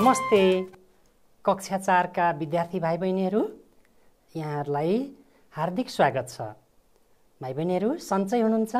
नमस्ते कक्षा 4 का विद्यार्थी भाइ बहिनीहरू, यहाँहरूलाई हार्दिक स्वागत छ। भाइ बहिनीहरू सन्चै हुनुहुन्छ?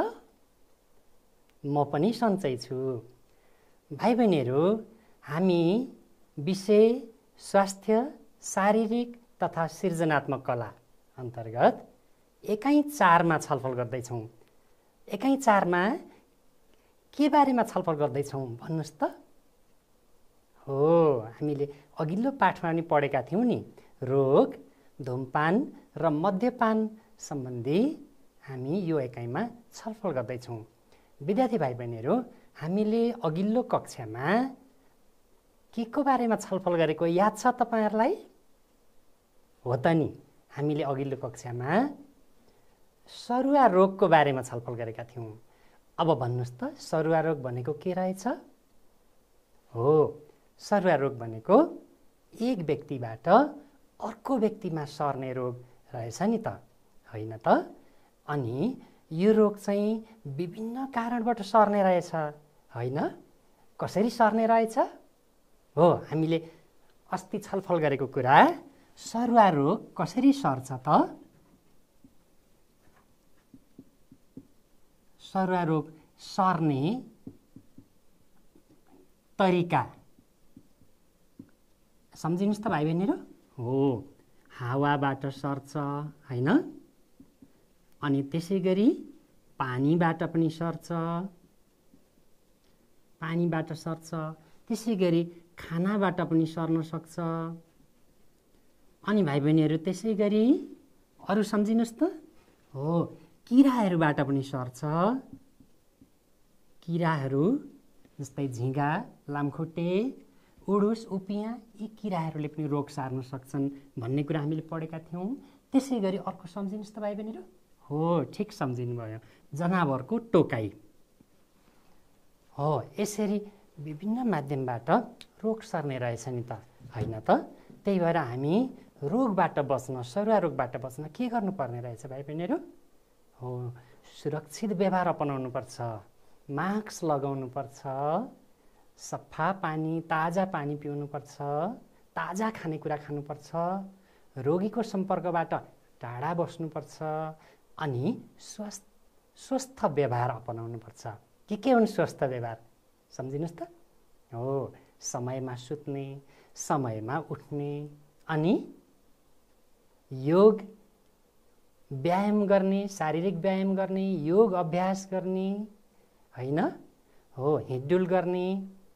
म पनि सन्चै छु। भाइ बहिनीहरू, हामी विषय स्वास्थ्य, शारीरिक तथा सृजनात्मक कला अन्तर्गत एकाइ 4 मा छलफल गर्दैछौँ। एकाइ 4 मा के बारेमा छलफल गर्दैछौँ भन्नुस् त? हो, हामीले अघिल्लो पाठमा पनि पढेका थियौँ नि, रोग, धूमपान र मद्यपान सम्बन्धी हामी यो एकाइमा छलफल गर्दैछौँ। विद्यार्थी भाइ बहिनीहरू, हामीले अघिल्लो कक्षामा के को बारेमा छलफल गरेको याद छ तपाईहरुलाई? हो त नि, हामीले अघिल्लो कक्षामा सरुवा रोगको बारेमा छलफल गरेका थियौँ। अब भन्नुस् त, सरुवा रोग भनेको के रहेछ? हो, सरुवा रोग भनेको एक व्यक्तिबाट अर्को व्यक्तिमा सर्ने रोग रहेछ नि त, होइन त? अनि यो रोग चाहिँ विभिन्न कारणबाट सर्ने रहेछ, होइन? कसरी सर्ने रहेछ? हो, हामीले अस्ति छलफल गरेको कुरा, सरुवा रोग कसरी सर्छ त? सरुवा रोग सर्ने तरिका सम्झिनुस् त भाइ बहिनीहरू? हो, हावाबाट सर्छ, होइन? अनि त्यसै गरी पानीबाट पनि सर्छ, त्यसै गरी खानाबाट पनि सर्न सक्छ। अनि भाइ बहिनीहरू त्यसै गरी अरू सम्झिनुस् त? हो, किराहरूबाट पनि सर्छ। किराहरू जस्तै झिँगा, लामखुट्टे, उडुस, उपियाँ, यी किराहरूले पनि रोग सार्न सक्छन् भन्ने कुरा हामीले पढेका थियौँ। त्यसै गरी अर्को सम्झिनुस् त भाइ बहिनीहरू? हो, ठिक सम्झिनुभयो, जनावरको टोकाइ। हो, यसरी विभिन्न माध्यमबाट रोग सर्ने रहेछ नि त, होइन त? त्यही भएर हामी रोगबाट बच्न, सरुवा रोगबाट बच्न के गर्नुपर्ने रहेछ भाइ बहिनीहरू? हो, सुरक्षित व्यवहार अपनाउनुपर्छ, मास्क लगाउनुपर्छ, सफा पानी, ताजा पानी पिउनुपर्छ, ताजा खानेकुरा खानुपर्छ, रोगीको सम्पर्कबाट टाढा बस्नुपर्छ, अनि स्वस्थ व्यवहार अपनाउनुपर्छ। के हुन् स्वस्थ व्यवहार? सम्झिनुस् त? हो, समयमा सुत्ने, समयमा उठ्ने, अनि योग व्यायाम गर्ने, शारीरिक व्यायाम गर्ने, योग अभ्यास गर्ने, होइन? हो, हिँडडुल गर्ने,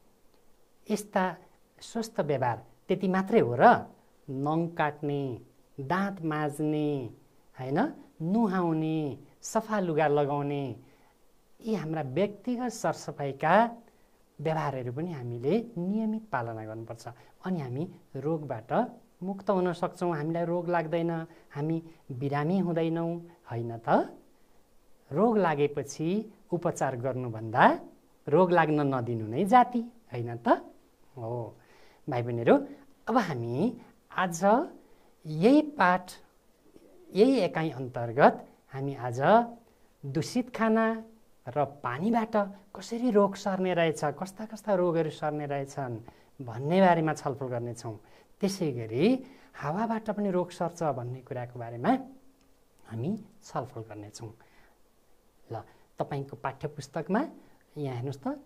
यस्ता स्वस्थ व्यवहार। त्यति मात्रै हो र? नङ काट्ने, दाँत माझ्ने, होइन? नुहाउने, सफा लुगा लगाउने, यी हाम्रा व्यक्तिगत सरसफाइका व्यवहारहरू पनि हामीले नियमित पालना गर्नुपर्छ। अनि हामी रोगबाट मुक्त हुन सक्छौँ, हामीलाई रोग लाग्दैन, हामी बिरामी हुँदैनौँ, होइन त? रोग लागेपछि उपचार गर्नुभन्दा रोग लाग्न नदिनु नै जाति, होइन त? हो, भाइ बहिनीहरू, अब हामी आज यही पाठ, यही एकाइ अन्तर्गत हामी आज दूषित खाना र पानीबाट कसरी रोग सर्ने रहेछ, कस्ता कस्ता रोगहरू सर्ने रहेछन् भन्ने बारेमा छलफल गर्नेछौँ। त्यसै गरी हावाबाट पनि रोग सर्छ भन्ने कुराको बारेमा हामी छलफल गर्नेछौँ। ल, तपाईँको पाठ्यपुस्तकमा यहाँ हेर्नुहोस् त,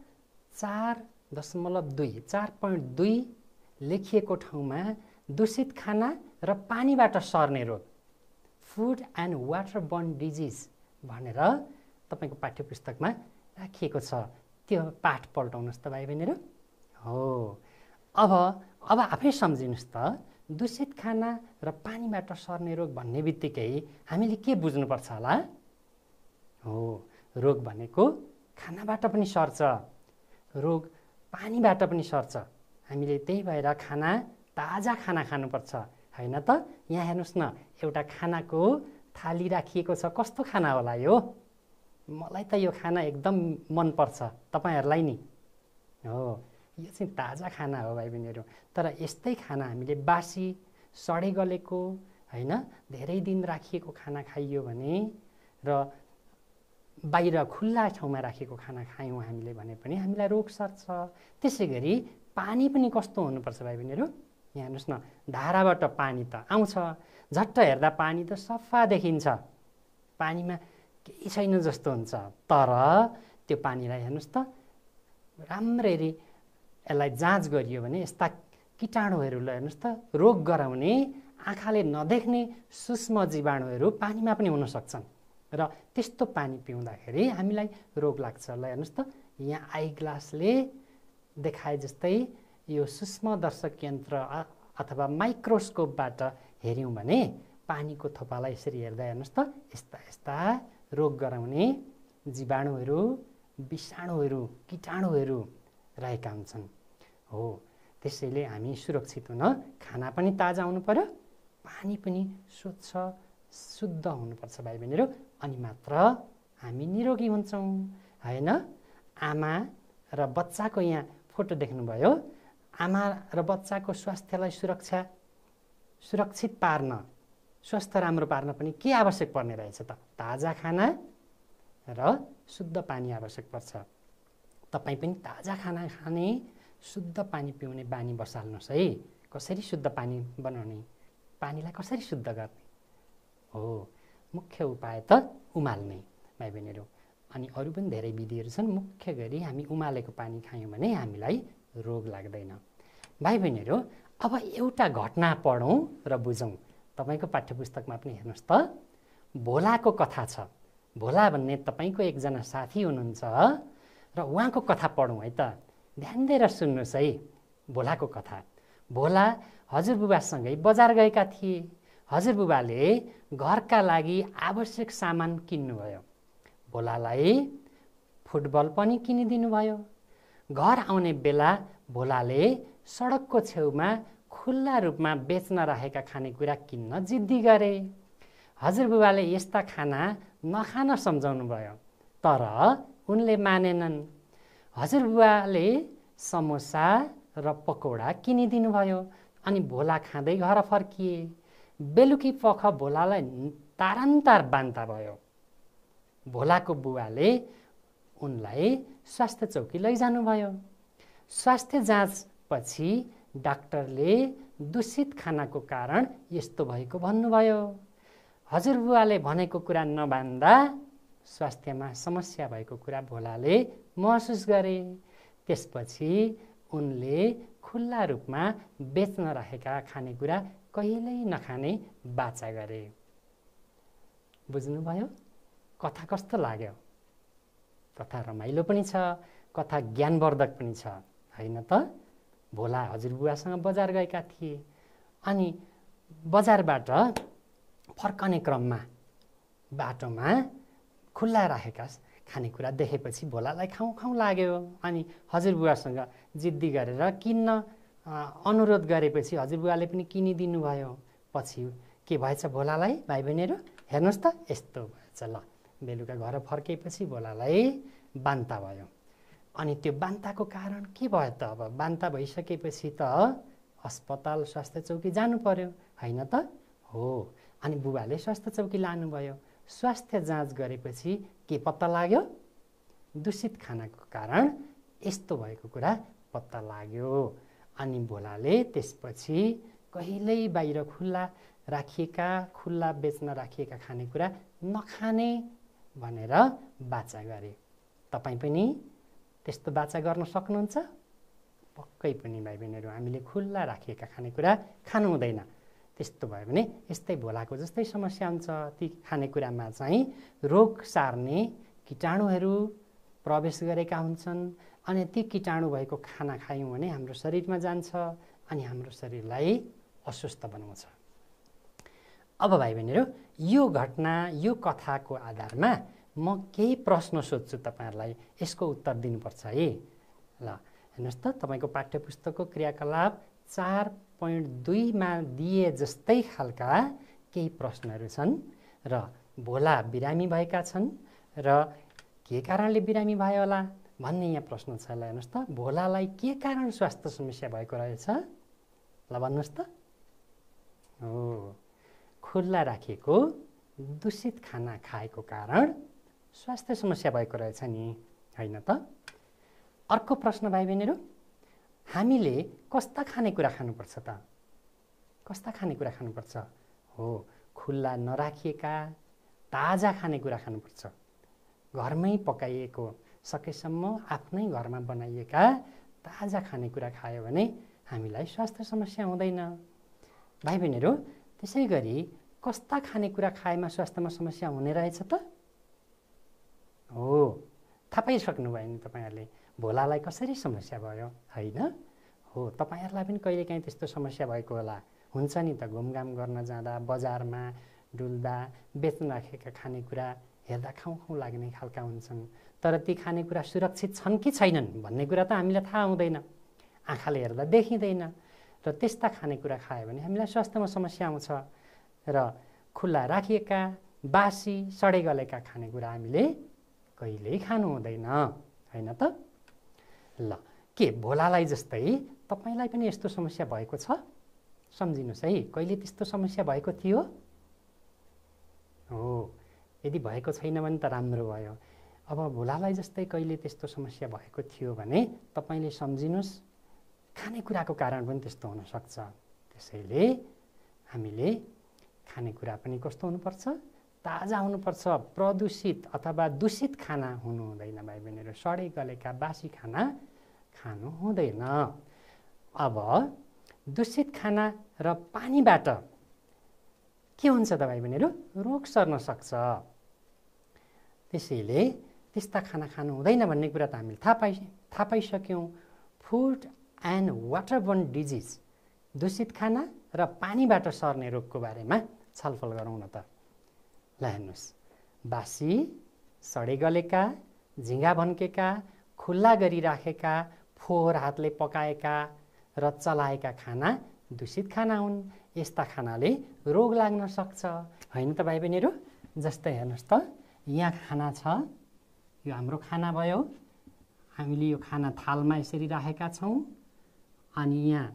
4.2 लेखिएको ठाउँमा दूषित खाना र पानीबाट सर्ने रोग, food and water borne disease भनेर तपाईँको पाठ्यपुस्तकमा राखिएको छ। त्यो पाठ पल्टाउनुहोस् त भाइ बहिनीहरू। हो, अब आफै सम्झिनुहोस् त, दूषित खाना र पानीबाट सर्ने रोग भन्ने बित्तिकै हामीले के बुझ्नुपर्छ होला? हो, रोग भनेको खानाबाट पनि सर्छ, रोग पानीबाट पनि सर्छ। हामीले त्यही भएर ताजा खाना खानुपर्छ, होइन त? यहाँ हेर्नुहोस् न, एउटा खानाको थाली राखिएको छ। कस्तो खाना होला यो? मलाई त यो खाना एकदम मनपर्छ, तपाईँहरूलाई नि? हो, यो चाहिँ ताजा खाना हो भाइ बहिनीहरू। तर यस्तै खाना हामीले बासी, सडे गलेको, होइन, धेरै दिन राखिएको खाना खाइयो भने र बाहिर खुल्ला ठाउँमा राखेको खाना खायौँ हामीले भने पनि हामीलाई रोग सर्छ। त्यसै गरी पानी पनि कस्तो हुनुपर्छ भाइ बहिनीहरू? यहाँ हेर्नुहोस् न, धाराबाट पानी त आउँछ, झट्ट हेर्दा पानी त सफा देखिन्छ, पानीमा केही छैन जस्तो हुन्छ। तर त्यो पानीलाई हेर्नुहोस् त, राम्ररी यसलाई जाँच गरियो भने यस्ता कीटाणुहरूलाई हेर्नुहोस् त, रोग गराउने, आँखाले नदेख्ने सूक्ष्म जीवाणुहरू पानीमा पनि हुन सक्छन् र त्यस्तो पानी पिउँदाखेरि हामीलाई रोग लाग्छ। ल हेर्नुहोस् त, यहाँ आई ग्लासले देखाए जस्तै यो सूक्ष्मदर्शक यन्त्र अथवा माइक्रोस्कोपबाट हेऱ्यौँ भने पानीको थोपालाई यसरी हेर्दा हेर्नुहोस् त, यस्ता यस्ता रोग गराउने जीवाणुहरू, विषाणुहरू, कीटाणुहरू रहेका हुन्छन्। हो, त्यसैले हामी सुरक्षित हुन खाना पनि ताजा हुनु पर्यो, पानी पनि स्वच्छ शुद्ध हुनुपर्छ भाइ बहिनीहरू, अनि मात्र हामी निरोगी हुन्छौँ होइन। आमा र बच्चाको यहाँ फोटो देख्नुभयो, आमा र बच्चाको स्वास्थ्यलाई सुरक्षित पार्न, स्वास्थ्य राम्रो पार्न पनि के आवश्यक पर्ने रहेछ त? ताजा खाना र शुद्ध पानी आवश्यक पर्छ। तपाईँ पनि ताजा खाना खाने, शुद्ध पानी पिउने बानी बसाल्नुहोस् है। कसरी शुद्ध पानी बनाउने, पानीलाई कसरी शुद्ध गर्ने? हो, मुख्य उपाय त उमाल्ने भाइ बहिनीहरू। अनि अरू पनि धेरै विधिहरू छन्, मुख्य गरी हामी उमालेको पानी खायौँ भने हामीलाई रोग लाग्दैन। भाइ बहिनीहरू, अब एउटा घटना पढौँ र बुझौँ। तपाईँको पाठ्यपुस्तकमा पनि हेर्नुहोस् त, भोलाको कथा छ। भोला भन्ने तपाईँको एकजना साथी हुनुहुन्छ र उहाँको कथा पढौँ है त। ध्यान दिएर सुन्नुहोस् है भोलाको कथा। भोला हजुरबुबासँगै बजार गएका थिए। हजुरबुबाले घरका लागि आवश्यक सामान किन्नुभयो। भोलालाई फुटबल पनि किनिदिनु भयो। घर आउने बेला भोलाले सडकको छेउमा खुल्ला रूपमा बेच्न राखेका खानेकुरा किन्न जिद्दी गरे। हजुरबुबाले यस्ता खाना नखान सम्झाउनु भयो, तर उनले मानेनन्। हजुरबुबाले समोसा र पकौडा किनिदिनु भयो अनि भोला खाँदै घर फर्किए। बेलुकी पख भोलालाई तारन्तार बान्ता भयो। भोलाको बुवाले उनलाई स्वास्थ्य चौकी लैजानुभयो। स्वास्थ्य जाँचपछि डाक्टरले दूषित खानाको कारण यस्तो भएको भन्नुभयो। हजुरबुवाले भनेको कुरा नमान्दा स्वास्थ्यमा समस्या भएको कुरा भोलाले महसुस गरे। त्यसपछि उनले खुल्ला रूपमा बेच्न राखेका खानेकुरा कहिल्यै नखाने बाचा गरे। बुझ्नुभयो? कथा कस्तो लाग्यो? कथा रमाइलो पनि छ, कथा ज्ञानवर्धक पनि छ होइन त? भोला हजुरबुवासँग बजार गएका थिए अनि बजारबाट फर्कने क्रममा बाटोमा खुल्ला राखेका खानेकुरा देखेपछि भोलालाई खाउँ खाउँ लाग्यो। अनि हजुरबुवासँग जिद्दी गरेर किन्न अनुरोध गरेपछि हजुरबुवाले पनि किनिदिनु भयो। पछि के भएछ भोलालाई भाइ बहिनीहरू? हेर्नुहोस् त, यस्तो भएछ। ल, बेलुका घर फर्केपछि भोलालाई बान्ता भयो। अनि त्यो बान्ताको कारण के भयो त? अब बान्ता भइसकेपछि त अस्पताल स्वास्थ्य चौकी जानु पर्यो होइन त? हो, अनि बुबाले स्वास्थ्य चौकी लानुभयो। स्वास्थ्य जाँच गरेपछि के पत्ता लाग्यो? दूषित खानाको कारण यस्तो भएको कुरा पत्ता लाग्यो। अनि भोलाले त्यसपछि कहिल्यै बाहिर खुल्ला बेच्न राखिएका खानेकुरा नखाने भनेर बाचा गरे। तपाईँ पनि त्यस्तो बाचा गर्न सक्नुहुन्छ? पक्कै पनि भाइ बहिनीहरू, हामीले खुल्ला राखिएका खानेकुरा खानु हुँदैन। त्यस्तो भयो भने यस्तै भोलाको जस्तै समस्या हुन्छ। ती खानेकुरामा चाहिँ रोग सार्ने कीटाणुहरू प्रवेश गरेका हुन्छन् अनि ती कीटाणु भएको खाना खायौँ भने हाम्रो शरीरमा जान्छ अनि हाम्रो शरीरलाई अस्वस्थ बनाउँछ। अब भाइ बहिनीहरू, यो घटना, यो कथाको आधारमा म केही प्रश्न सोध्छु तपाईहरुलाई, यसको उत्तर दिनुपर्छ है। ल हेर्नुहोस् त, तपाईको पाठ्यपुस्तकको क्रियाकलाप 4.2 मा दिए जस्तै खालका केही प्रश्नहरू छन् र भोला बिरामी भएका छन् र के कारणले बिरामी भयो होला भन्ने यहाँ प्रश्न छ। ल हेर्नुहोस् त, भोलालाई के कारण स्वास्थ्य समस्या भएको रहेछ? ल भन्नुहोस् त। हो, खुल्ला राखिएको दूषित खाना खाएको कारण स्वास्थ्य समस्या भएको रहेछ नि, होइन त? अर्को प्रश्न भाइ बहिनीहरू, हामीले कस्ता खानेकुरा खानुपर्छ त? कस्ता खानेकुरा खानुपर्छ? हो, खुल्ला नराखिएका ताजा खानेकुरा खानुपर्छ। घरमै पकाइएको, सकेसम्म आफ्नै घरमा बनाइएका ताजा खानेकुरा खायो भने हामीलाई स्वास्थ्य समस्या हुँदैन। भाइ बहिनीहरू, त्यसै गरी कस्ता खानेकुरा खाएमा स्वास्थ्यमा समस्या हुने रहेछ त? हो, थाहा पाइसक्नुभयो नि तपाईँहरूले भोलालाई कसरी समस्या भयो, होइन? हो, तपाईँहरूलाई पनि कहिलेकाहीँ त्यस्तो समस्या भएको होला। हुन्छ नि त, घुमघाम गर्न जाँदा बजारमा डुल्दा बेच्न राखेका खानेकुरा हेर्दा खाउँ खाउँ लाग्ने खालका हुन्छन्, तर ती खानेकुरा सुरक्षित छन् कि छैनन् भन्ने कुरा त हामीलाई थाहा हुँदैन, आँखाले हेर्दा देखिँदैन। र त्यस्ता खानेकुरा खायो भने हामीलाई स्वास्थ्यमा समस्या आउँछ। र खुल्ला राखिएका बासी सडे गलेका खानेकुरा हामीले कहिल्यै खानु हुँदैन, होइन त? ल, के भोलालाई जस्तै तपाईँलाई पनि यस्तो समस्या भएको छ? सम्झिनुहोस् है, कहिले त्यस्तो समस्या भएको थियो? हो, यदि भएको छैन भने त राम्रो भयो। अब भोलालाई जस्तै कहिले त्यस्तो समस्या भएको थियो भने तपाईँले सम्झिनुहोस्, खानेकुराको कारण पनि त्यस्तो हुनसक्छ। त्यसैले हामीले खानेकुरा पनि कस्तो हुनुपर्छ? ताजा हुनुपर्छ। प्रदूषित अथवा दूषित खाना हुनु हुँदैन भाइ बहिनीहरू। सडे गलेका बासी खाना खानु हुँदैन। अब दूषित खाना र पानीबाट के हुन्छ त भाइ बहिनीहरू? रोग सर्न सक्छ। त्यसैले त्यस्ता खाना खानु हुँदैन भन्ने कुरा त हामीले थाहा पाइसक्यौँ। फुड एन्ड वाटरबोर्न डिजिज, दूषित खाना र पानीबाट सर्ने रोगको बारेमा छलफल गरौँ न त। ल हेर्नुहोस्, बासी सडे गलेका, झिँगा भन्केका, खुल्ला गरिराखेका, फोहोर हातले पकाएका र चलाएका खाना दूषित खाना हुन्। यस्ता खानाले रोग लाग्न सक्छ, होइन त भाइ बहिनीहरू? जस्तै हेर्नुहोस् त, यहाँ खाना छ, यो हाम्रो खाना भयो। हामीले यो खाना थालमा यसरी राखेका छौँ, अनि यहाँ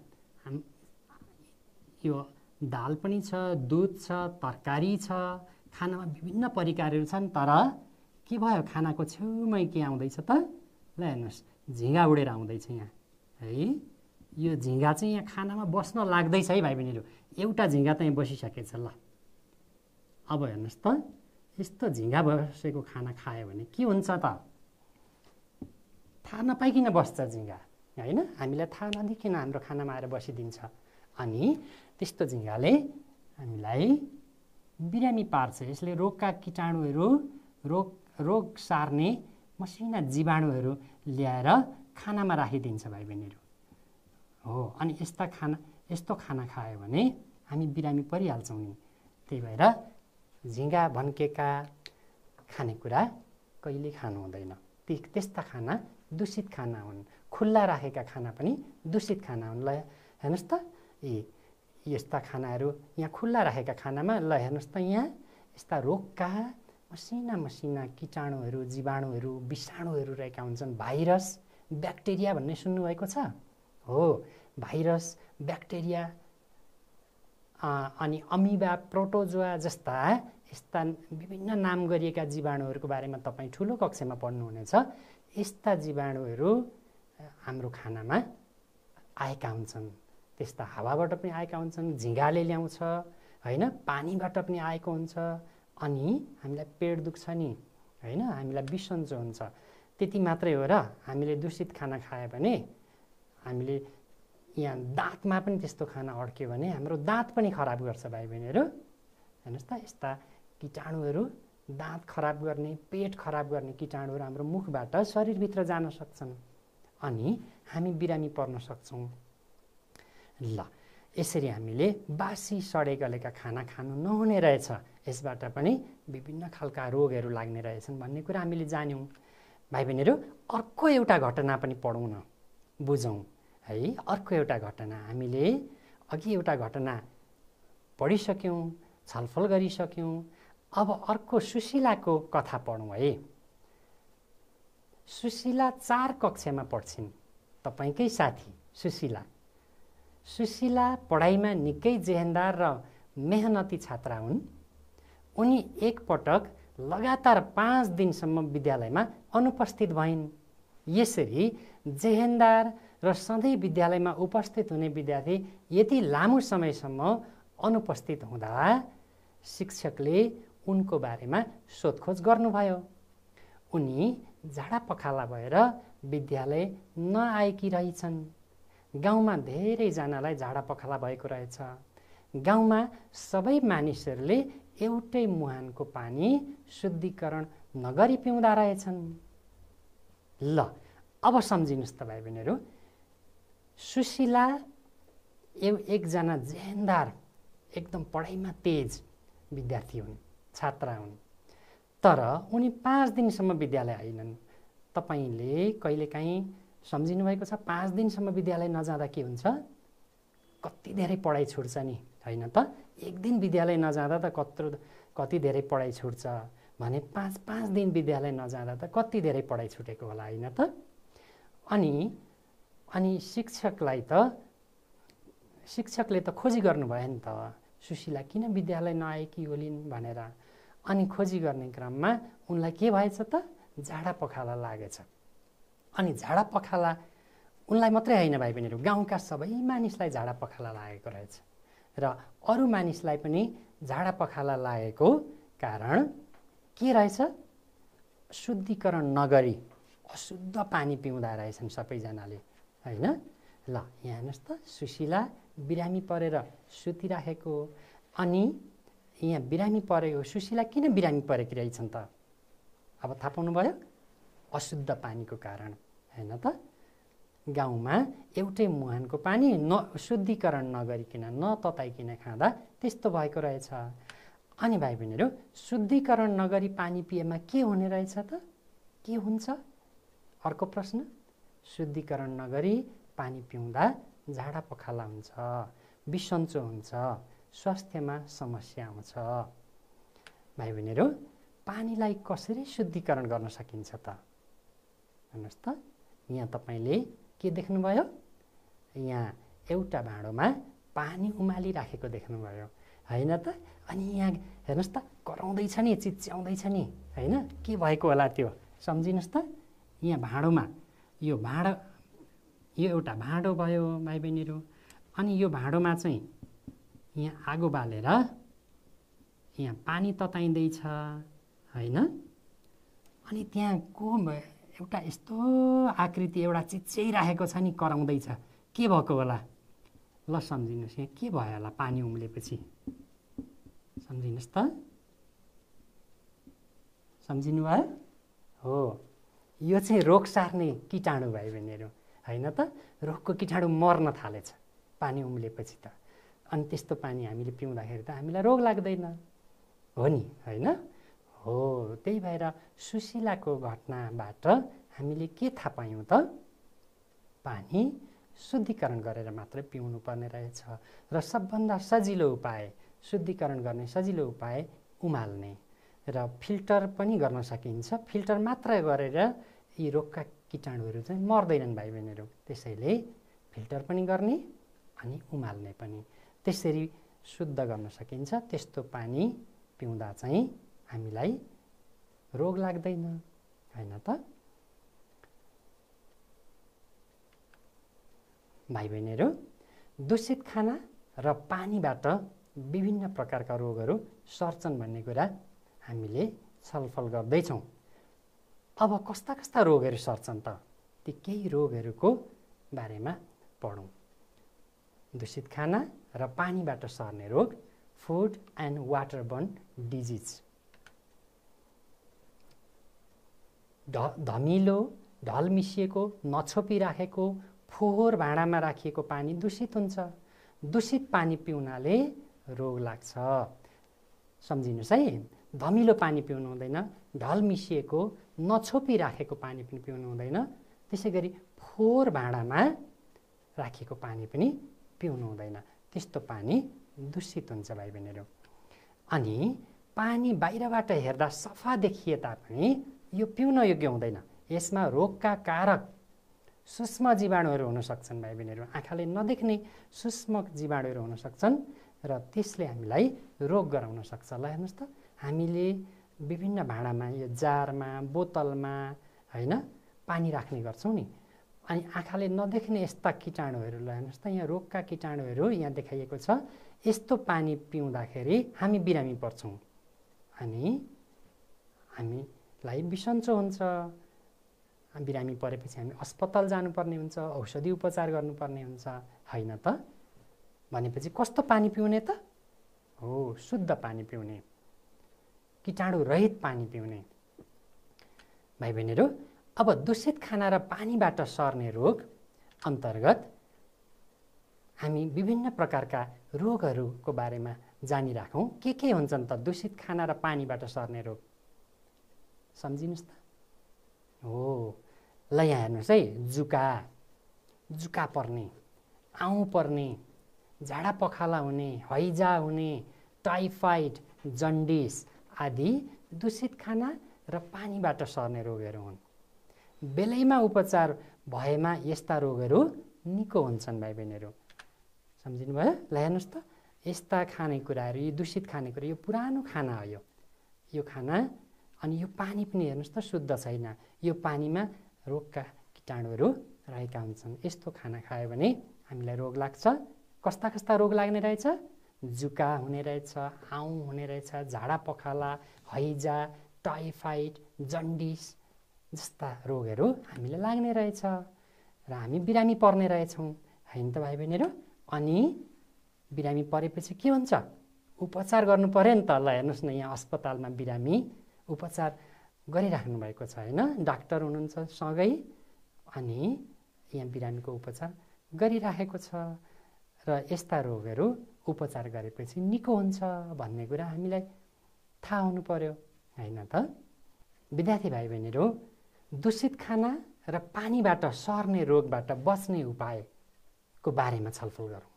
यो दाल पनि छ, दुध छ, तरकारी छ, खानामा विभिन्न परिकारहरू छन्। तर के भयो, खानाको छेउमै के आउँदैछ त? ल हेर्नुहोस्, झिँगा उडेर आउँदैछ यहाँ, है? यो झिँगा चाहिँ यहाँ खानामा बस्न लाग्दैछ है भाइ बहिनीहरू। एउटा झिँगा त यहाँ बसिसकेछ। ल अब हेर्नुहोस् त, यस्तो झिँगा बसेको खाना खायो भने के हुन्छ त? थाहा नपाइकन बस्छ झिँगा, होइन? हामीलाई थाहा नदेखिन हाम्रो खानामा आएर बसिदिन्छ। अनि त्यस्तो झिँगाले हामीलाई बिरामी पार्छ। यसले रोगका किटाणुहरू, रोग सार्ने मसिना जीवाणुहरू ल्याएर खानामा राखिदिन्छ भाइ बहिनीहरू। हो, अनि यस्तो खाना खायो भने हामी बिरामी परिहाल्छौँ नि। त्यही भएर झिँगा भन्केका खानेकुरा कहिले खानु हुँदैन। त्यस्ता खाना दूषित खाना हुन्। खुल्ला राखेका खाना पनि दूषित खाना हुन्। ल हेर्नुहोस् त, यस्ता खानाहरू यहाँ खुल्ला राखेका खानामा, ल हेर्नुहोस् त, यहाँ यस्ता रोगका मसिना किटाणुहरू, जीवाणुहरू, विषाणुहरू रहेका हुन्छन्। भाइरस, ब्याक्टेरिया भन्ने सुन्नुभएको छ? हो, भाइरस, ब्याक्टेरिया अनि अमिबा, प्रोटोजोआ जस्ता यस्ता विभिन्न नाम गरिएका जीवाणुहरूको बारेमा तपाईँ ठुलो कक्षामा पढ्नुहुनेछ। यस्ता जीवाणुहरू हाम्रो खानामा आएका हुन्छन्। त्यस्ता हावाबाट पनि आएका हुन्छन्, झिँगाले ल्याउँछ, होइन? पानीबाट पनि आएको हुन्छ। अनि हामीलाई पेट दुख्छ नि, होइन? हामीलाई बिसन्चो हुन्छ। त्यति मात्रै हो र? हामीले दूषित खाना खायो भने हामीले यहाँ दाँतमा पनि त्यस्तो खाना अड्क्यो भने हाम्रो दाँत पनि खराब गर्छ भाइ बहिनीहरू। हेर्नुहोस् त, यस्ता किटाणुहरू, दाँत खराब गर्ने, पेट खराब गर्ने किटाणुहरू हाम्रो मुखबाट शरीरभित्र जान सक्छन्, अनि हामी बिरामी पर्न सक्छौँ। ल, यसरी हामीले बासी सडे गलेका खाना खानु नहुने रहेछ। यसबाट पनि विभिन्न खालका रोगहरू लाग्ने रहेछन् भन्ने कुरा हामीले जान्यौँ। भाइ बहिनीहरू, अर्को एउटा घटना पनि पढौँ न, बुझौँ है। अर्को एउटा घटना, हामीले अघि एउटा घटना पढिसक्यौँ, छलफल गरिसक्यौँ। अब अर्को सुशीलाको कथा पढौँ है। सुशीला 4 कक्षामा पढ्छिन्, तपाईँकै साथी सुशीला। सुशीला पढाइमा निकै जेहेन्दार र मेहनती छात्रा हुन्। उनी एकपटक लगातार 5 दिनसम्म विद्यालयमा अनुपस्थित भइन्। यसरी जेहेन्दार र सधैँ विद्यालयमा उपस्थित हुने विद्यार्थी यति लामो समयसम्म अनुपस्थित हुँदा शिक्षकले उनको बारेमा सोधखोज गर्नुभयो। उनी झाडा पखाला भएर विद्यालय नआएकी रहेछन्। गाउँमा धेरैजनालाई झाडा पखाला भएको रहेछ। गाउँमा सबै मानिसहरूले एउटै मुहानको पानी शुद्धिकरण नगरी पिउँदा रहेछन्। ल अब सम्झिनुहोस् त भाइ बहिनीहरू, सुशीला एकजना जेहेन्दार एकदम पढाइमा तेज विद्यार्थी हुन्, छात्रा हुन्, तर उनी 5 दिनसम्म विद्यालय आइनन्। तपाईँले कहिलेकाहीँ सम्झिनु भएको छ 5 दिनसम्म विद्यालय नजाँदा के हुन्छ? कति धेरै पढाइ छुट्छ नि, होइन त? एक दिन विद्यालय नजाँदा त कति धेरै पढाइ छुट्छ भने 5 दिन विद्यालय नजाँदा त कति धेरै पढाइ छुटेको होला, होइन त? अनि शिक्षकले त खोजी गर्नुभयो नि त, सुशीला किन विद्यालय नआएकी होलिन् भनेर। अनि खोजी गर्ने क्रममा उनलाई के भएछ त? झाडा पखाला लागेछ। अनि झाडा पखाला उनलाई मात्रै होइन भाइ बहिनीहरू, गाउँका सबै मानिसलाई झाडा पखाला लागेको रहेछ। र अरू मानिसलाई पनि झाडा पखाला लागेको कारण के रहेछ? शुद्धिकरण नगरी अशुद्ध पानी पिउँदा रहेछन् सबैजनाले, होइन? ल यहाँ हेर्नुहोस् त, सुशीला बिरामी परेर सुतिराखेको। अनि यहाँ बिरामी परेको सुशीला किन बिरामी परेकी रहेछन् त? अब थाहा पाउनुभयो? अशुद्ध पानीको कारण, होइन त? गाउँमा एउटै मुहानको पानी शुद्धिकरण नगरिकन नतताइकन खाँदा त्यस्तो भएको रहेछ। अनि भाइ बहिनीहरू, शुद्धिकरण नगरी पानी पिएमा के हुने रहेछ त? के हुन्छ? अर्को प्रश्न, शुद्धिकरण नगरी पानी पिउँदा झाडा पखाला हुन्छ, बिसन्चो हुन्छ, स्वास्थ्यमा समस्या आउँछ। भाइ बहिनीहरू, पानीलाई कसरी शुद्धिकरण गर्न सकिन्छ त? हेर्नुहोस् त, यहाँ तपाईँले के देख्नुभयो? यहाँ एउटा भाँडोमा पानी उमालिराखेको देख्नुभयो, होइन त? अनि यहाँ हेर्नुहोस् त, कराउँदैछ नि, चिच्याउँदैछ नि, होइन? के भएको होला त्यो सम्झिनुहोस् त। यहाँ भाँडोमा यो एउटा भाँडो भयो भाइ बहिनीहरू। अनि यो भाँडोमा चाहिँ यहाँ आगो बालेर यहाँ पानी तताइँदैछ, होइन? अनि त्यहाँ एउटा यस्तो आकृति एउटा चिच्याइराखेको छ नि, कराउँदैछ। के भएको होला? ल सम्झिनुहोस्, यहाँ के भयो होला पानी उम्लेपछि? सम्झिनुहोस् त, सम्झिनु भयो? हो, यो चाहिँ रोग सार्ने कीटाणु भाइ बहिनीहरू, होइन त? रोगको कीटाणु मर्न थालेछ पानी उम्लेपछि त। अनि त्यस्तो पानी हामीले पिउँदाखेरि त हामीलाई रोग लाग्दैन, हो नि, होइन? हो, त्यही भएर सुशीलाको घटनाबाट हामीले के थाहा पायौँ त? पानी शुद्धिकरण गरेर मात्रै पिउनु पर्ने रहेछ। र सबभन्दा सजिलो उपाय, शुद्धिकरण गर्ने सजिलो उपाय उमाल्ने। र फिल्टर पनि गर्न सकिन्छ। फिल्टर मात्र गरेर यी रोगका कीटाणुहरू चाहिँ मर्दैनन् भाइ बहिनीहरू। त्यसैले फिल्टर पनि गर्ने अनि उमाल्ने पनि, त्यसरी शुद्ध गर्न सकिन्छ। त्यस्तो पानी पिउँदा चाहिँ हामीलाई रोग लाग्दैन, होइन त? भाइ बहिनीहरू, दूषित खाना र पानीबाट विभिन्न प्रकारका रोगहरू सर्छन् भन्ने कुरा हामीले छलफल गर्दैछौँ। अब कस्ता कस्ता रोगहरू सर्छन् त? ती केही रोगहरूको बारेमा पढौँ। दूषित खाना र पानीबाट सर्ने रोग, फुड एन्ड वाटरबोर्न डिजिज। धमिलो, ढल मिसिएको, नछोपिराखेको, फोहोर भाँडामा राखिएको पानी दूषित हुन्छ। दूषित पानी पिउनाले रोग लाग्छ। सम्झिनुहोस् है, धमिलो पानी पिउनु हुँदैन, ढल मिसिएको, नछोपिराखेको पानी पनि पिउनु हुँदैन। त्यसै गरी फोहोर भाँडामा राखिएको पानी पनि पिउनु हुँदैन। त्यस्तो पानी दूषित हुन्छ भाइ बहिनीहरू। अनि पानी बाहिरबाट हेर्दा सफा देखिए तापनि यो पिउन योग्य हुँदैन। यसमा रोगका कारक सूक्ष्म जीवाणुहरू हुन सक्छन् भाइ बहिनीहरू। आँखाले नदेख्ने सूक्ष्म जीवाणुहरू हुन सक्छन् र त्यसले हामीलाई रोग गराउन सक्छ। ल हेर्नुहोस् त, हामीले विभिन्न भाँडामा, यो जारमा, बोतलमा, होइन, पानी राख्ने गर्छौँ नि। अनि आँखाले नदेख्ने यस्ता कीटाणुहरू ल हेर्नुहोस् त यहाँ रोगका कीटाणुहरू यहाँ देखाइएको छ। यस्तो पानी पिउँदाखेरि हामी बिरामी पर्छौँ अनि हामीलाई बिसन्चो हुन्छ। बिरामी परेपछि हामी अस्पताल जानुपर्ने हुन्छ, औषधि उपचार गर्नुपर्ने हुन्छ, होइन त? भनेपछि कस्तो पानी पिउने त? हो, शुद्ध पानी पिउने, कीटाणु रहित पानी पिउने। भाइ बहिनीहरू, अब दूषित खाना र पानीबाट सर्ने रोग अन्तर्गत हामी विभिन्न प्रकारका रोगहरूको बारेमा जानिराखौँ। के हुन्छन् त दूषित खाना र पानीबाट सर्ने रोग? सम्झिनुहोस् त। हो, ल यहाँ हेर्नुहोस् है, जुका पर्ने, आउँ पर्ने, झाडा पखाला हुने, हैजा हुने, टाइफाइड, जन्डिस आदि दूषित खाना र पानीबाट सर्ने रोगहरू हुन्। बेलैमा उपचार भएमा यस्ता रोगहरू निको हुन्छन् भाइ बहिनीहरू। सम्झिनु भयो? ल हेर्नुहोस् त, यस्ता खानेकुराहरू, यो दूषित खानेकुरा, यो पुरानो खाना हो। यो खाना अनि यो पानी पनि हेर्नुहोस् त शुद्ध छैन। यो पानीमा रोगका कीटाणुहरू रहेका हुन्छन्। यस्तो खाना खायो भने हामीलाई रोग लाग्छ। कस्ता कस्ता रोग लाग्ने रहेछ? जुका हुने रहेछ, आउँ हुने रहेछ, झाडा पखाला, हैजा, टाइफाइड, जन्डिस जस्ता रोगहरू हामीलाई लाग्ने रहेछ र हामी बिरामी पर्ने रहेछौँ, होइन त भाइ बहिनीहरू? अनि बिरामी परेपछि के हुन्छ? उपचार गर्नु पर्यो नि त। ल हेर्नुहोस् न, यहाँ अस्पतालमा बिरामी उपचार गरिराख्नु भएको छ, होइन? डाक्टर हुनुहुन्छ सँगै अनि यहाँ बिरामीको उपचार गरिराखेको छ र यस्ता रोगहरू उपचार गरेपछि निको हुन्छ भन्ने कुरा हामीलाई थाहा हुनु पर्यो, होइन त? विद्यार्थी भाइ बहिनीहरू, दूषित खाना र पानीबाट सर्ने रोगबाट बच्ने उपायको बारेमा छलफल गरौँ।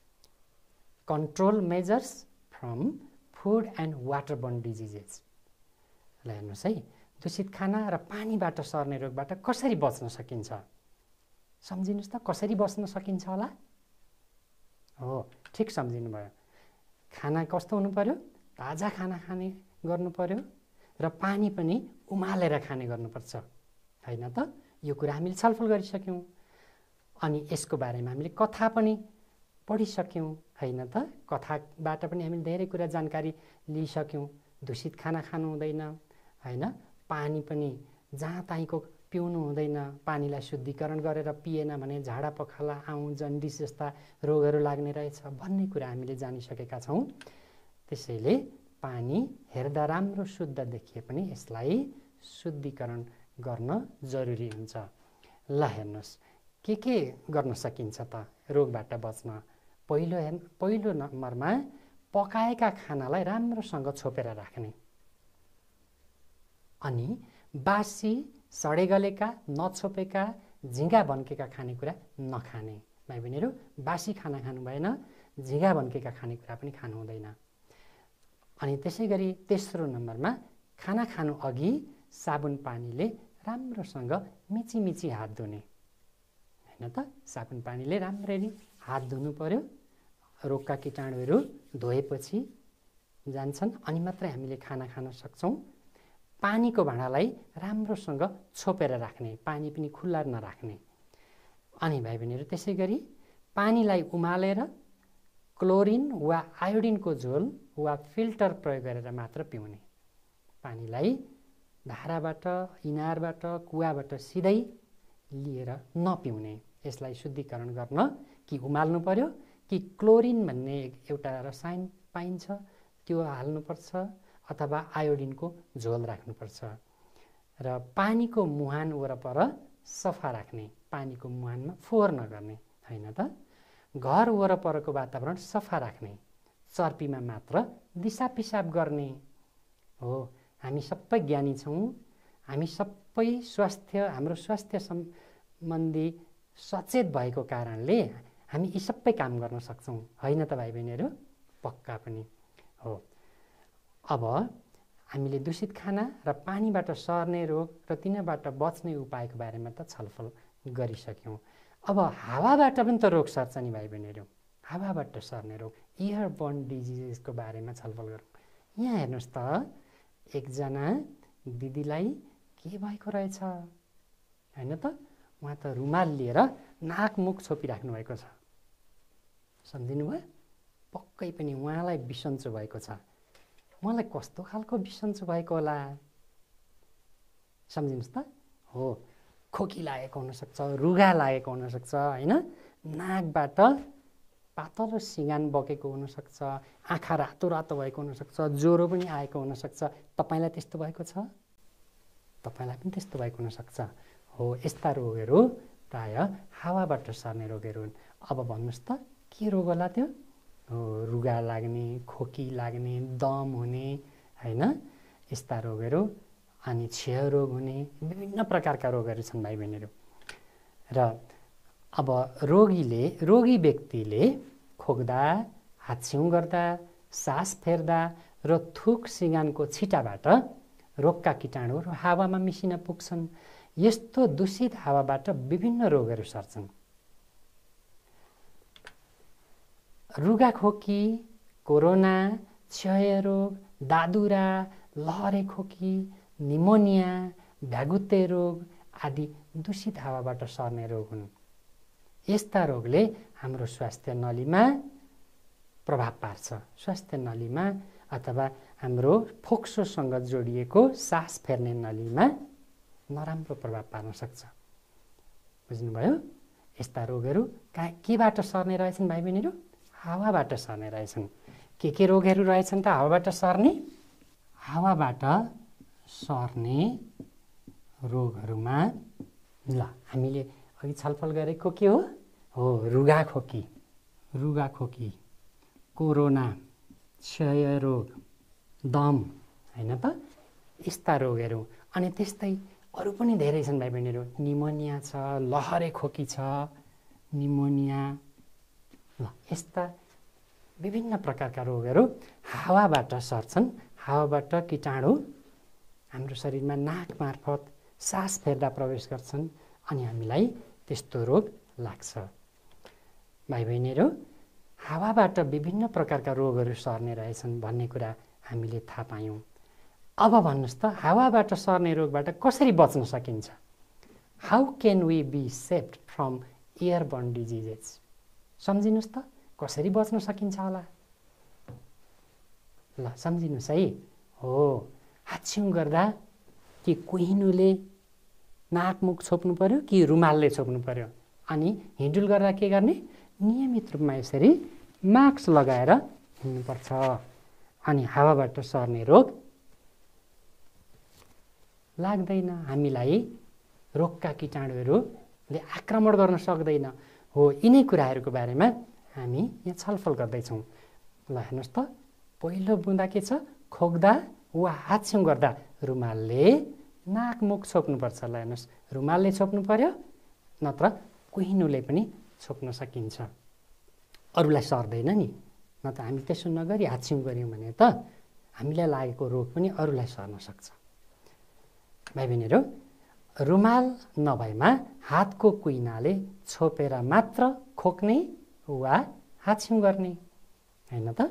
Control measures from food and waterborne diseases. ल हेर्नुहोस् है, दूषित खाना र पानीबाट सर्ने रोगबाट कसरी बच्न सकिन्छ? सम्झिनुहोस् त, कसरी बच्न सकिन्छ होला? हो, ठिक सम्झिनु भयो। खाना कस्तो हुनु पर्यो? ताजा खाना खाने गर्नु पर्यो र पानी पनि उमालेर खाने गर्नुपर्छ, होइन त? यो कुरा हामीले छलफल गरिसक्यौँ अनि यसको बारेमा हामीले कथा पनि पढिसक्यौँ, होइन त? कथाबाट पनि हामीले धेरै कुरा जानकारी लिइसक्यौँ। दूषित खाना खानु हुँदैन, होइन? पानी पनि जहाँ तहीँको पिउनु हुँदैन। पानीलाई शुद्धिकरण गरेर पिएन भने झाडा पखाला, आउँ, जन्डिस जस्ता रोगहरू लाग्ने रहेछ भन्ने कुरा हामीले जानिसकेका छौँ। त्यसैले पानी हेर्दा राम्रो शुद्ध देखिए पनि यसलाई शुद्धिकरण गर्न जरुरी हुन्छ। ल हेर्नुहोस्, के गर्न सकिन्छ त रोगबाट बच्न? पहिलो नम्बरमा पकाएका खानालाई राम्रोसँग छोपेर राख्ने अनि बासी, सडेगलेका, नछोपेका, झिँगा भन्केका खानेकुरा नखाने। भाइ बहिनीहरू, बासी खाना खानु भएन, झिँगा भन्केका खानेकुरा पनि खानु हुँदैन। अनि त्यसै गरी तेस्रो नम्बरमा खाना खानु अघि साबुन पानीले राम्रोसँग मिची हात धुने, होइन त? साबुन पानीले राम्ररी हात धुनु पर्यो। रोगका कीटाणुहरू धोएपछि जान्छन् अनि मात्रै हामीले खाना खान सक्छौँ। पानीको भाँडालाई राम्रोसँग छोपेर राख्ने, पानी पनि खुल्ला नराख्ने। अनि भाइ बहिनीहरू, त्यसै गरी पानीलाई उमालेर क्लोरिन वा आयोडिनको झोल वा फिल्टर प्रयोग गरेर मात्र पिउने। पानीलाई धाराबाट, इनारबाट, कुवाबाट सिधै लिएर नपिउने। यसलाई शुद्धिकरण गर्न कि उमाल्नु पर्यो कि क्लोरिन भन्ने एउटा रसायन पाइन्छ त्यो हाल्नुपर्छ अथवा आयोडिनको झोल राख्नुपर्छ। र पानीको मुहान वरपर सफा राख्ने, पानीको मुहानमा फोहोर नगर्ने, होइन त? घर वरपरको वातावरण सफा राख्ने, चर्पीमा मात्र दिसा पिसाब गर्ने। हो, हामी सबै ज्ञानी छौँ, हामी सबै हाम्रो स्वास्थ्य सम्बन्धी सचेत भएको कारणले हामी यी सबै काम गर्न सक्छौँ, होइन त भाइ बहिनीहरू? पक्का पनि हो। अब हामीले दूषित खाना र पानीबाट सर्ने रोग र तिनीबाट बच्ने उपायको बारेमा त छलफल गरिसक्यौँ। अब हावाबाट पनि त रोग सर्छ नि भाइ बहिनीहरू। हावाबाट सर्ने रोग, एयरबोर्न डिजिजेसको बारेमा छलफल गरौँ। यहाँ हेर्नुहोस् त, एकजना दिदीलाई के भएको रहेछ, होइन त? उहाँ त रुमाल लिएर नाक मुख छोपिराख्नु भएको छ। सम्झिनुभयो? पक्कै पनि उहाँलाई बिसन्चो भएको छ। मलाई कस्तो खालको बिसन्चो भएको होला? सम्झिनुहोस् त। हो, खोकी लागेको हुनसक्छ, रुगा लागेको हुनसक्छ, होइन? नाकबाट पातलो सिँगान बगेको हुनसक्छ, आँखा रातो रातो भएको हुनसक्छ, ज्वरो पनि आएको हुनसक्छ। तपाईँलाई त्यस्तो भएको छ? तपाईँलाई पनि त्यस्तो भएको हुनसक्छ। हो, यस्ता रोगहरू प्राय हावाबाट सर्ने रोगहरू हुन्। अब भन्नुहोस् त के रोग होला त्यो? हो, रुगा लाग्ने, खोकी लाग्ने, दम हुने, होइन? यस्ता रोगहरू। अनि क्षयरोग हुने, विभिन्न प्रकारका रोगहरू छन् भाइ बहिनीहरू। र अब रोगी व्यक्तिले खोक्दा, हाच्छिउँ गर्दा, सास फेर्दा र थुक सिँगानको छिटाबाट रोगका कीटाणुहरू हावामा मिसिन पुग्छन्। यस्तो दूषित हावाबाट विभिन्न रोगहरू सर्छन्। रुगाखोकी, कोरोना, क्षयरोग, दादुरा, लहरे खोकी, निमोनिया, भ्यागुते रोग आदि दूषित हावाबाट सर्ने रोग हुन्। यस्ता रोगले हाम्रो स्वास्थ्य नलीमा प्रभाव पार्छ। स्वास्थ्य नलीमा अथवा हाम्रो फोक्सोसँग जोडिएको सास फेर्ने नलीमा नराम्रो प्रभाव पार्न सक्छ। बुझ्नुभयो? यस्ता रोगहरू केबाट सर्ने रहेछन् भाइ बहिनीहरू? हावाबाट सर्ने रहेछन्। के रोगहरू रहेछन् त हावाबाट सर्ने? हावाबाट सर्ने रोगहरूमा ल हामीले अघि छलफल गरेको के हो? हो, रुगाखोकी, कोरोना, क्षयरोग, दम, होइन त? यस्ता रोगहरू। अनि त्यस्तै अरू पनि धेरै छन् भाइ बहिनीहरू। निमोनिया छ, लहरे खोकी छ, निमोनिया। ल, यस्ता विभिन्न प्रकारका रोगहरू हावाबाट सर्छन्। हावाबाट कीटाणु हाम्रो शरीरमा नाक मार्फत सास फेर्दा प्रवेश गर्छन् अनि हामीलाई त्यस्तो रोग लाग्छ। भाइ बहिनीहरू, हावाबाट विभिन्न प्रकारका रोगहरू सर्ने रहेछन् भन्ने कुरा हामीले थाहा पायौँ। अब भन्नुहोस् त हावाबाट सर्ने रोगबाट कसरी बच्न सकिन्छ? How can we be safed from airborne diseases? सम्झिनुहोस् त कसरी बच्न सकिन्छ होला? ल सम्झिनुहोस् है। हो, हाच्छिउँ गर्दा कि कुहिनुले नाक मुख छोप्नु पर्यो कि रुमालले छोप्नु पर्यो? अनि हिँडुल गर्दा के गर्ने? नियमित रूपमा यसरी मास्क लगाएर हिँड्नुपर्छ। अनि हावाबाट सर्ने रोग लाग्दैन। हामीलाई रोगका कीटाणुहरूले आक्रमण गर्न सक्दैन। हो, यिनै कुराहरूको बारेमा हामी यहाँ छलफल गर्दैछौँ। ल हेर्नुहोस् त, पहिलो बुँदा के छ? खोक्दा वा हाच्छिउँ गर्दा रुमालले नाक मुख छोप्नुपर्छ। ल हेर्नुहोस्, रुमालले छोप्नु पर्यो, नत्र कुहिनुले पनि छोप्न सकिन्छ। अरूलाई सर्दैन नि। न त हामी त्यसो नगरी हाच्छिउँ गऱ्यौँ भने त हामीलाई लागेको रोग पनि अरूलाई सर्न सक्छ। भाइ बहिनीहरू, रुमाल नभएमा हातको कुइनाले छोपेर मात्र खोक्ने वा हाच्छिउँ गर्ने, होइन त?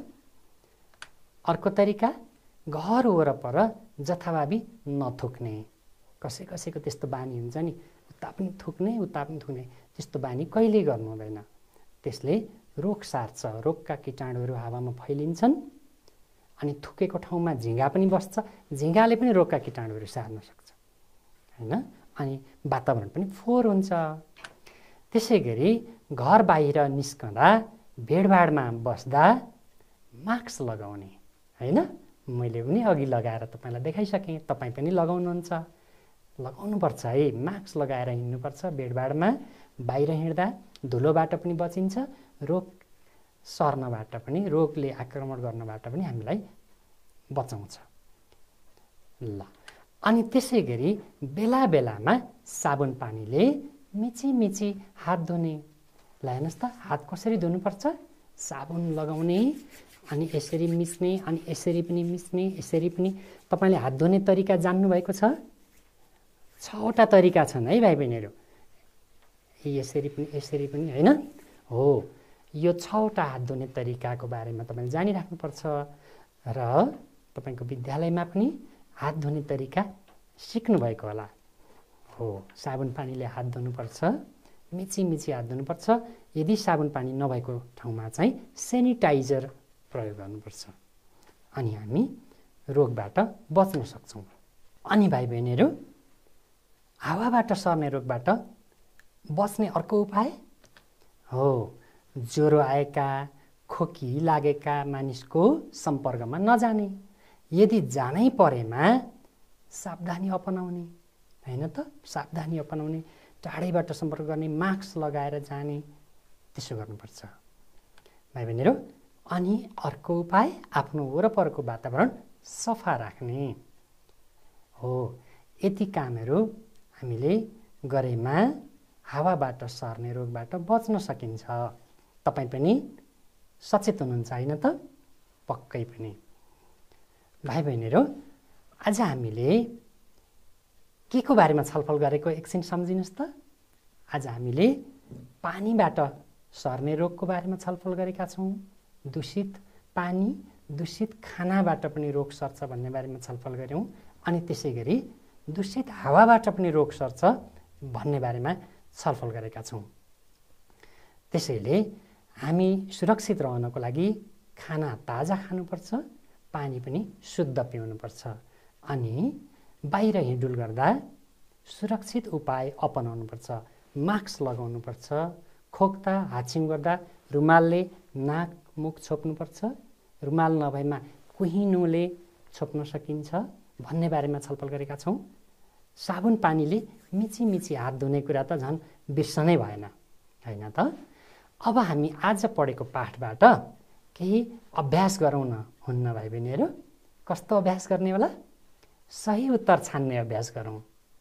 अर्को तरिका, घर वरपर जथाभावी नथुक्ने। कसैको त्यस्तो बानी हुन्छ नि, उता पनि थुक्ने उता पनि थुक्ने, त्यस्तो बानी कहिल्यै गर्नु हुँदैन। त्यसले रोग सार्छ। रोगका कीटाणुहरू हावामा फैलिन्छन् अनि थुकेको ठाउँमा झिँगा पनि बस्छ। झिँगाले पनि रोगका कीटाणुहरू सार्न सक्छ, होइन? अनि वातावरण पनि फोहोर हुन्छ। त्यसै गरी घर बाहिर निस्कँदा, भिडभाडमा बस्दा मास्क लगाउने, होइन? मैले पनि अघि लगाएर तपाईँलाई देखाइसकेँ। तपाईँ पनि लगाउनुहुन्छ। लगाउनुपर्छ है। मास्क लगाएर हिँड्नुपर्छ। भिडभाडमा बाहिर हिँड्दा धुलोबाट पनि बचिन्छ, रोग सर्नबाट पनि, रोगले आक्रमण गर्नबाट पनि हामीलाई बचाउँछ। ल, अनि त्यसै गरी बेला बेलामा साबुन पानीले मिची हात धुने। ल हेर्नुहोस् त, हात कसरी धुनुपर्छ? साबुन लगाउने अनि यसरी मिच्ने अनि यसरी पनि मिच्ने, यसरी पनि। तपाईँले हात धुने तरिका जान्नुभएको छ? 6वटा तरिका छन् है भाइ बहिनीहरू। यसरी पनि, होइन? हो, यो 6वटा हात धुने तरिकाको बारेमा तपाईँले जानिराख्नुपर्छ र तपाईँको विद्यालयमा पनि हात धुने तरिका सिक्नुभएको होला। हो, साबुन पानीले हात धुनुपर्छ, मिची हात धुनुपर्छ। यदि साबुन पानी नभएको ठाउँमा चाहिँ सेनिटाइजर प्रयोग गर्नुपर्छ, अनि हामी रोगबाट बच्न सक्छौँ। अनि भाइ बहिनीहरू, हावाबाट सर्ने रोगबाट बच्ने अर्को उपाय हो ज्वरो आएका, खोकी लागेका मानिसको सम्पर्कमा नजाने। यदि जानै परेमा सावधानी अपनाउने, हैन त, सावधानी अपनाउने, टाढैबाट सम्पर्क गर्ने, मास्क लगाएर जाने, त्यसो गर्नुपर्छ भाइ बहिनीहरू। अनि अर्को उपाय आफ्नो वरपरको वातावरण सफा राख्ने हो। यति कामहरू हामीले गरेमा हावाबाट सर्ने रोगबाट बच्न सकिन्छ। तपाईँ पनि सचेत हुनुहुन्छ हैन त? पक्कै पनि। भाइ बहिनीहरू, आज हामीले के को बारेमा छलफल गरेको एकछिन सम्झिनुहोस् त। आज हामीले पानीबाट सर्ने रोगको बारेमा छलफल गरेका छौँ। दूषित पानी, दूषित खानाबाट पनि रोग सर्छ भन्ने बारेमा छलफल गऱ्यौँ। अनि त्यसै गरी दूषित हावाबाट पनि रोग सर्छ भन्ने बारेमा छलफल गरेका छौँ। त्यसैले हामी सुरक्षित रहनको लागि खाना ताजा खानुपर्छ, पानी पनि शुद्ध पिउनुपर्छ। अनि बाहिर हिँडुल गर्दा सुरक्षित उपाय अपनाउनुपर्छ। मास्क लगाउनुपर्छ, खोक्दा हाछिङ गर्दा रुमालले नाक मुख छोप्नुपर्छ, रुमाल नभएमा कुहिनोले छोप्न सकिन्छ भन्ने बारेमा छलफल गरेका छौँ। साबुन पानीले मिची हात धुने कुरा त झन् बिर्सनै भएन, हैन त? अब हामी आज पढेको पाठबाट केही अभ्यास गरौँ न, हुन्न भाइ बहिनीहरू? कस्तो अभ्यास गर्ने होला? सही उत्तर छान्ने अभ्यास गरौँ।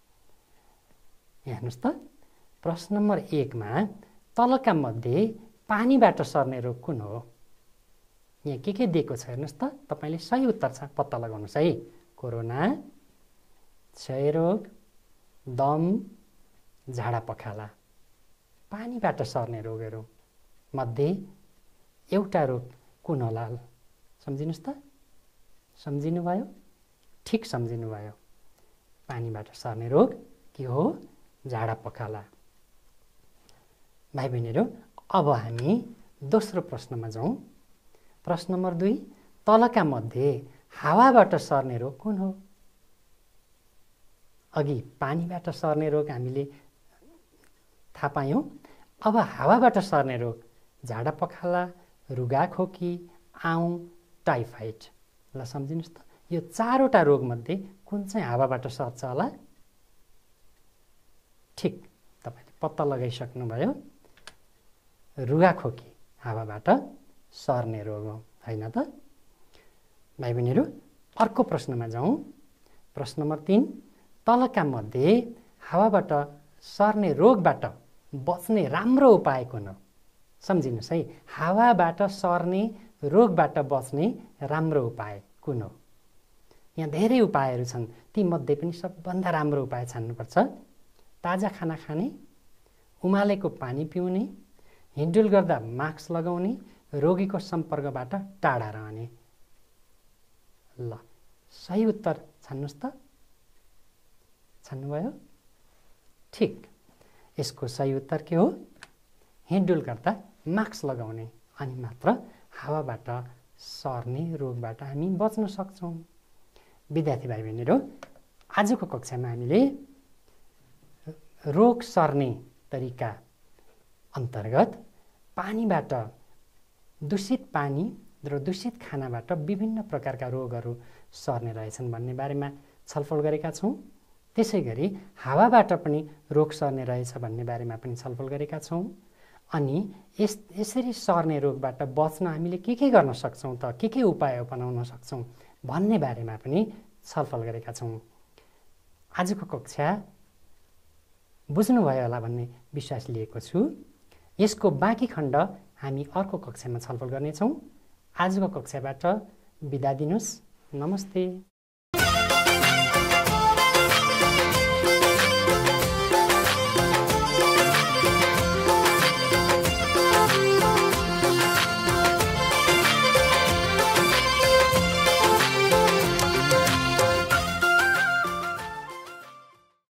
यहाँ हेर्नुहोस् त, प्रश्न नम्बर 1 मा तलका मध्ये पानीबाट सर्ने रोग कुन हो? यहाँ के दिएको छ हेर्नुहोस् त, तपाईँले सही उत्तर पत्ता लगाउनुहोस् है। कोरोना, क्षयरोग, दम, झाडा पखाला। पानीबाट सर्ने रोगहरू मध्ये एउटा रोग कुन होला? सम्झिनुहोस् त, सम्झिनुभयो? ठिक सम्झिनुभयो। पानीबाट सर्ने रोग के हो? झाडा पखाला। भाइ बहिनीहरू, अब हामी दोस्रो प्रश्नमा जाउँ। प्रश्न नम्बर 2, तलका मध्ये हावाबाट सर्ने रोग कुन हो? अघि पानीबाट सर्ने रोग हामीले थाहा पायौँ। अब हावाबाट सर्ने रोग झाडा पखाला, रुगाखोकी, आउँ, टाइफाइड। ल सम्झिनुहोस् त, यो 4वटा रोगमध्ये कुन चाहिँ हावाबाट सर्छ होला? ठिक, तपाईँले पत्ता लगाइसक्नुभयो। रुगाखोकी हावाबाट सर्ने रोग हो, हैन त? भाइ बहिनीहरू, अर्को प्रश्नमा जाउँ। प्रश्न नम्बर 3, तलका मध्ये हावाबाट सर्ने रोगबाट बच्ने राम्रो उपाय कुन हो? सम्झिनुहोस् है, हावाबाट सर्ने रोगबाट बच्ने राम्रो उपाय कुन हो? यहाँ धेरै उपायहरू छन्, तीमध्ये पनि सबभन्दा राम्रो उपाय छान्नुपर्छ। ताजा खाना खाने, उमालेको पानी पिउने, हिँडुल गर्दा मास्क लगाउने, रोगीको सम्पर्कबाट टाढा रहने। ल, सही उत्तर छान्नुहोस् त। छान्नुभयो? ठिक, यसको सही उत्तर के हो? हिँडुल गर्दा मास्क लगाउने, अनि मात्र हावाबाट सर्ने रोगबाट हामी बच्न सक्छौँ। विद्यार्थी भाइ बहिनीहरू, आजको कक्षामा हामीले रोग सर्ने तरिका अन्तर्गत पानीबाट, दूषित पानी र दूषित खानाबाट विभिन्न प्रकारका रोगहरू सर्ने रहेछन् भन्ने बारेमा छलफल गरेका छौँ। त्यसै गरी हावाबाट पनि रोग सर्ने रहेछ भन्ने बारेमा पनि छलफल गरेका छौँ। अनि यसरी सर्ने रोगबाट बच्न हामीले के गर्न सक्छौँ त, के उपाय अपनाउन सक्छौँ भन्ने बारेमा पनि छलफल गरेका छौँ। आजको कक्षा बुझ्नुभयो होला भन्ने विश्वास लिएको छु। यसको बाँकी खण्ड हामी अर्को कक्षामा छलफल गर्नेछौँ। आजको कक्षाबाट बिदा दिनुहोस्। नमस्ते।